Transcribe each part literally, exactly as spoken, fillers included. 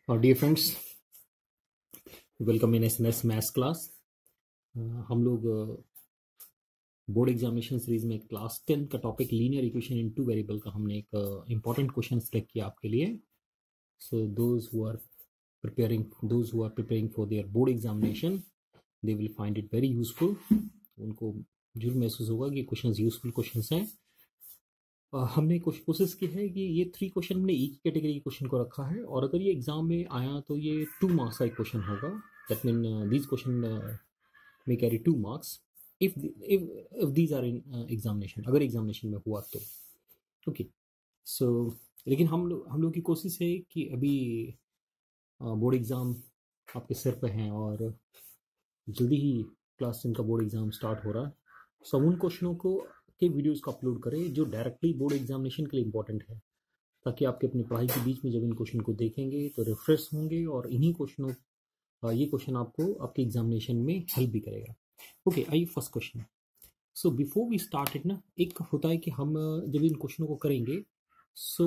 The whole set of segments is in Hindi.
और dear friends, welcome in S N S maths class. हम लोग बोर्ड एग्जामिनेशन सीरीज में क्लास टेन का topic linear equation in two variable का हमने एक इंपॉर्टेंट क्वेश्चन सेलेक्ट किया आपके लिए। So those who are preparing those who are preparing for their board examination, they will find it very useful. उनको जरूर महसूस होगा कि क्वेश्चंस यूजफुल क्वेश्चंस हैं। Uh, हमने कुछ कोशिश की है कि ये थ्री क्वेश्चन हमने एक कैटेगरी के क्वेश्चन को रखा है, और अगर ये एग्जाम में आया तो ये टू मार्क्स का एक क्वेश्चन होगा। दैट मीन दीज क्वेश्चन में carry two marks if if if these are in examination, अगर एग्जामिनेशन में हुआ तो ओके। सो लेकिन हम लोग हम लोग की कोशिश है कि अभी बोर्ड uh, एग्ज़ाम आपके सिर पे हैं और जल्दी ही क्लास टेन का बोर्ड एग्ज़ाम स्टार्ट हो रहा है। सो so, उन क्वेश्चनों को के वीडियोस को अपलोड करें जो डायरेक्टली बोर्ड एग्जामिनेशन के लिए इंपॉर्टेंट है, ताकि आपके अपनी पढ़ाई के बीच में जब इन क्वेश्चन को देखेंगे तो रिफ्रेश होंगे और इन्हीं क्वेश्चनों ये क्वेश्चन आपको आपके एग्जामिनेशन में हेल्प भी करेगा। ओके, आइए first question. So before we start it ना, एक होता है कि हम जब इन क्वेश्चनों को करेंगे सो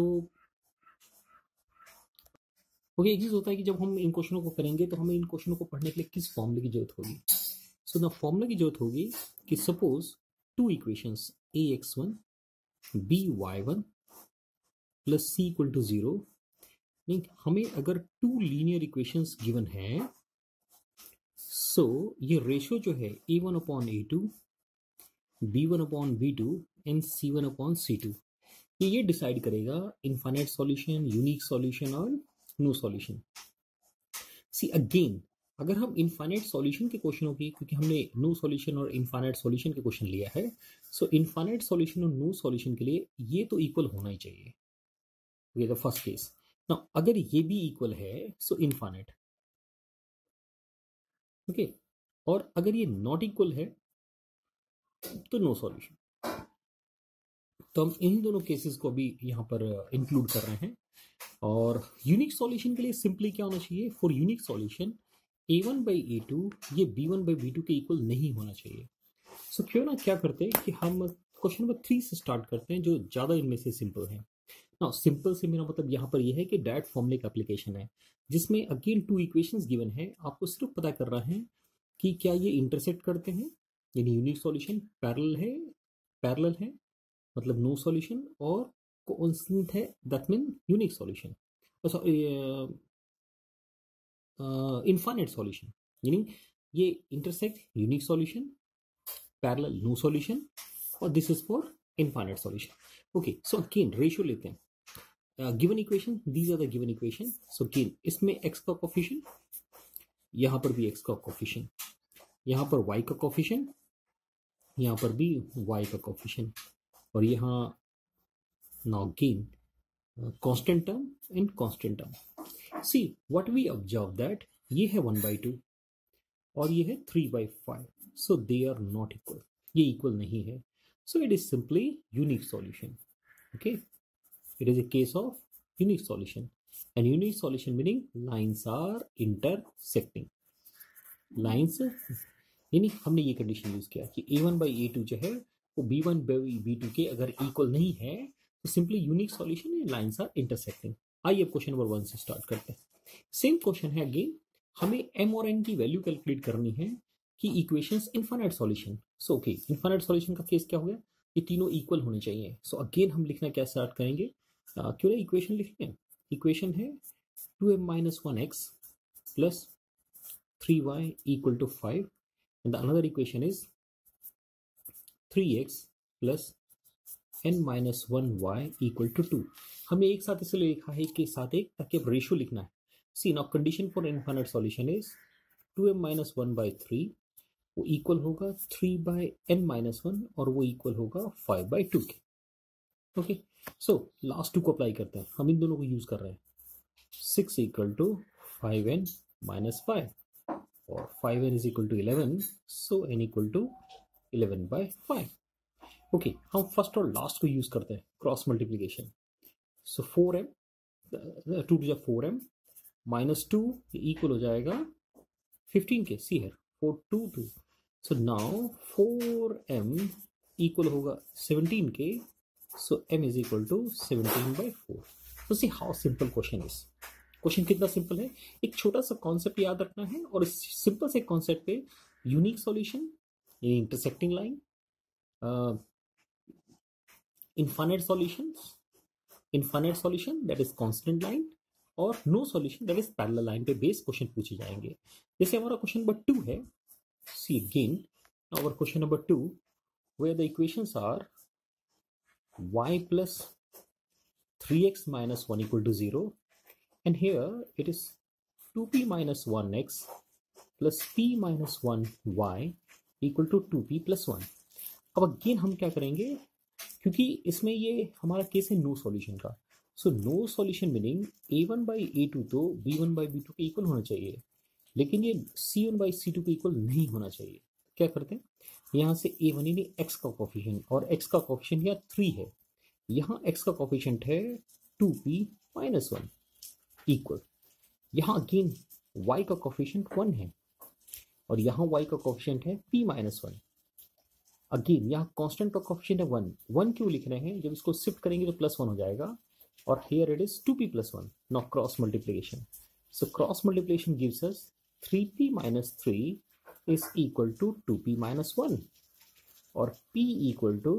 ओके एक चीज होता है कि जब हम इन क्वेश्चनों को करेंगे तो हमें इन क्वेश्चनों को पढ़ने के लिए किस फॉर्मूले की जरूरत होगी। सो द फॉर्मूला की जरूरत होगी कि suppose two equations a x one b y one plus c equal to zero. नहीं, हमें अगर टू लीनियर इक्वेशंस गिवन है, सो ये रेशियो जो है a one upon a two, b one upon b two and c one upon c two, ये ये डिसाइड करेगा इनफाइनाइट सॉल्यूशन, यूनिक सॉल्यूशन और नो सॉल्यूशन। सी अगेन, अगर हम इनफाइनाइट सॉल्यूशन के क्वेश्चनों की, क्योंकि हमने नो सॉल्यूशन और इनफाइनाइट सॉल्यूशन के क्वेश्चन लिया है, सो इनफाइनाइट सॉल्यूशन और नो सॉल्यूशन के लिए ये तो इक्वल होना ही चाहिए। Okay, the first case. Now अगर ये भी इक्वल है सो इनफाइनाइट, ओके, और अगर ये नॉट इक्वल है तो नो सॉल्यूशन। तो हम इन दोनों केसेस को भी यहां पर इंक्लूड कर रहे हैं। और यूनिक सॉल्यूशन के लिए सिंपली क्या होना चाहिए, for unique solution a one by a two ये b one by b two के इक्वल नहीं होना चाहिए। सो so, क्यों ना क्या करते हैं कि हम क्वेश्चन नंबर थ्री से स्टार्ट करते हैं, जो ज्यादा इनमें से सिंपल है। ना सिंपल से मेरा मतलब यहाँ पर यह है कि डायरेक्ट फॉर्मूले का एप्लीकेशन है, जिसमें अगेन टू इक्वेशंस गिवन है, आपको सिर्फ पता कर रहा है कि क्या ये इंटरसेक्ट करते हैं, यानी यूनिक सॉल्यूशन पैरेलल है, पैरेलल है मतलब नो सॉल्यूशन, और कांस्टेंट है that mean unique solution, infinite solution, यानी ये intersect unique solution, parallel no solution, और this is for infinite solution. Okay, so again ratio लेते हैं। Given equation, these are the given equation. So again इसमें x का कोफिशिएंट, यहां पर भी x का कोफिशिएंट, यहां पर y का कोफिशिएंट, यहां पर भी y का कोफिशिएंट, और यहां now again constant term and constant term. See what we observe that ये है वन बाई टू और ये है three by five, so they are not equal, ये इक्वल नहीं है। So it is simply unique solution. Okay, it is a case of unique solution, and unique solution meaning lines are intersecting. Lines यानी हमने ये कंडीशन यूज किया कि a one by a two जो है वो b one by b two के अगर इक्वल नहीं है तो सिंपली यूनिक सॉल्यूशन है, लाइंस आर इंटरसेक्टिंग। आइए अब क्वेश्चन नंबर वन से स्टार्ट करते हैं। सेम क्वेश्चन है अगेन, हमें एम और एन की वैल्यू कैलकुलेट करनी है कि equations infinite solution. So okay, infinite solution का केस क्या हो गया, ये तीनों इक्वल होने चाहिए। सो so, अगेन हम लिखना क्या स्टार्ट करेंगे, uh, क्यों ना इक्वेशन लिख लें। इक्वेशन है two m minus one x plus three y equal to five, and the another equation is three x plus n minus one y equal to two. हमने एक साथ इसलिए लिखा है कि साथ एक, ताकि अब रेशियो लिखना है। See now condition for infinite solution is two m minus one by three, वो इक्वल होगा three by n minus one, और वो इक्वल होगा फाइव बाई टू के। ओके, सो लास्ट टू को अप्लाई करते हैं, हम इन दोनों को यूज कर रहे हैं। Six equal to five n minus five, और five n is equal to eleven, so n equal to eleven by five. Okay, हम फर्स्ट और लास्ट को यूज करते हैं, cross multiplication. So four m two two जा four m minus two equal हो जाएगा फिफ्टीन के, सी है four two two, so now four m equal होगा सेवनटीन के, so m is equal to seventeen by four. So see how simple question is. Question कितना सिंपल है, एक छोटा सा कॉन्सेप्ट याद रखना है और इस सिंपल से कॉन्सेप्ट पे unique solution, intersecting line, infinite solution, infinite solution that is constant line, और no solution that is parallel line पे बेस्ड क्वेश्चन पूछे जाएंगे। जैसे हमारा क्वेश्चन नंबर टू है, see again our question number two where the equations are y plus three x minus one equal to zero, and here it is two p minus one x plus p minus one y equal to two p plus one। अब अगेन हम क्या करेंगे, क्योंकि इसमें ये हमारा केस है नो सॉल्यूशन का, so no solution meaning a one by a two तो b one by b two के इक्वल होना चाहिए, लेकिन ये c one by c two के इक्वल नहीं होना चाहिए। क्या करते हैं, यहाँ से ए वन यानी एक्स का कोफिशिएंट, और एक्स का कोफिशिएंट यहाँ थ्री है, यहाँ x का कोफिशिएंट है two p minus one equal, यहाँ अगेन y का कोफिशिएंट वन है और यहाँ y का कोफिशिएंट है p माइनस वन। अगेन यहाँ कांस्टेंट का कोफिशिएंट है वन, वन क्यों लिख रहे हैं, जब इसको शिफ्ट करेंगे तो प्लस वन हो जाएगा, और here it is two p plus one, not cross multiplication, so cross multiplication gives us three p minus three is equal to two p minus one, और p equal to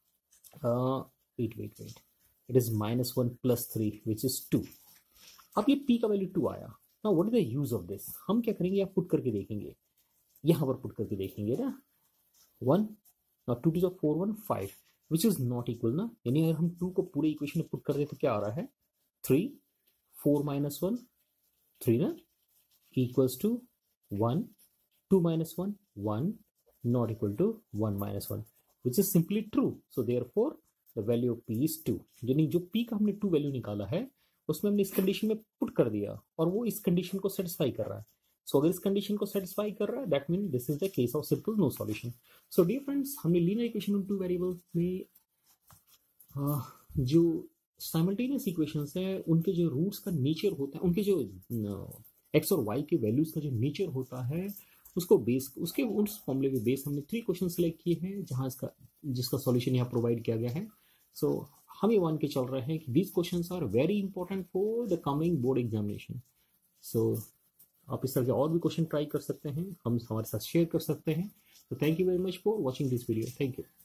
wait wait wait it is minus one plus three which is two। अब ये p का वैल्यू टू आया। now what is the use of this, हम क्या करेंगे, यहाँ पुट करके देखेंगे, यहाँ पर पुट करके देखेंगे ना, one now two two four one five which is not equal ना, यानी अगर हम टू को पूरे इक्वेशन में पुट कर दे तो क्या आ रहा है, three, four minus one three ना, equals to one, two minus one one, not equal to one minus one which is simply true, so therefore the value of p is two. यानी जो p का हमने टू वैल्यू निकाला है उसमें हमने इस कंडीशन में पुट कर दिया और वो इस कंडीशन को सेटिस्फाई कर रहा है। सो so, अगर इस कंडीशन को सेटिस्फाई कर रहा है that mean this is the case of simple no solution. So dear friends, हमने linear equation on two variables में uh, जो साइमल्टेनियस इक्वेशंस हैं उनके जो रूट्स का नेचर होता है, उनके जो एक्स uh, और वाई के वैल्यूज का जो नेचर होता है उसको बेस, उसके उस फॉर्मूले पे बेस हमने थ्री क्वेश्चन सेलेक्ट किए हैं जहां इसका जिसका सॉल्यूशन यहाँ प्रोवाइड किया गया है। सो so, हम ये मान के चल रहे हैं कि these questions are very important for the coming board examination. सो आप इस तरह के और भी क्वेश्चन ट्राई कर सकते हैं, हम हमारे साथ शेयर कर सकते हैं। तो thank you very much for watching this video, thank you.